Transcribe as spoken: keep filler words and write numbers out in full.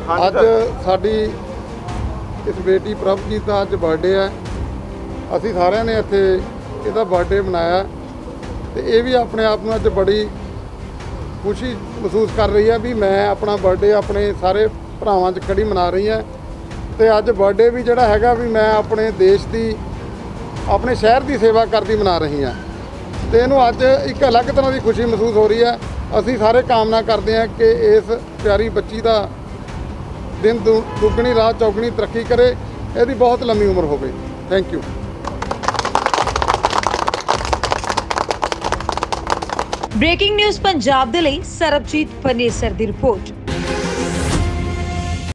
ਅੱਜ ਸਾਡੀ ਇਸ ਬੇਟੀ ਪ੍ਰਭਜੀਤ ਦਾ ਅੱਜ ਬਰਥਡੇ ਹੈ। ਅਸੀਂ ਸਾਰਿਆਂ ਨੇ ਇੱਥੇ ਇਹਦਾ ਬਰਥਡੇ ਮਨਾਇਆ ਤੇ ਇਹ ਵੀ ਆਪਣੇ ਆਪ ਨੂੰ ਅੱਜ ਬੜੀ ਖੁਸ਼ੀ ਮਹਿਸੂਸ ਕਰ ਰਹੀ ਹੈ ਵੀ ਮੈਂ ਆਪਣਾ ਬਰਥਡੇ ਆਪਣੇ ਸਾਰੇ ਭਰਾਵਾਂ 'ਚ ਖੜੀ ਮਨਾ ਰਹੀ ਹਾਂ। ਤੇ ਅੱਜ ਬਰਥਡੇ ਵੀ ਜਿਹੜਾ ਹੈਗਾ ਵੀ ਮੈਂ ਆਪਣੇ ਦੇਸ਼ ਦੀ ਆਪਣੇ ਸ਼ਹਿਰ ਦੀ ਸੇਵਾ ਕਰਦੀ ਮਨਾ ਰਹੀ ਹਾਂ ਤੇ ਇਹਨੂੰ ਅੱਜ ਇੱਕ ਅਲੱਗ ਤਰ੍ਹਾਂ ਦੀ ਖੁਸ਼ੀ ਮਹਿਸੂਸ ਹੋ ਰਹੀ ਹੈ। ਅਸੀਂ ਸਾਰੇ ਕਾਮਨਾ ਕਰਦੇ ਹਾਂ ਕਿ ਇਸ ਪਿਆਰੀ ਬੱਚੀ ਦਾ दिन दुगनी रात चौगनी तरक्की करे, यदि बहुत लंबी उम्र हो गई। Thank you. Breaking news Punjab दे लई सरबजीत फनेसर दी रिपोर्ट।